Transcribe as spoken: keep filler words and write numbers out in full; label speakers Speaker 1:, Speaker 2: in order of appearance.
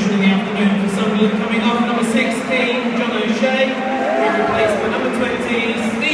Speaker 1: substitution in the afternoon for Sunderland coming off number sixteen, John O'Shea, who replaced by number twenty, Steve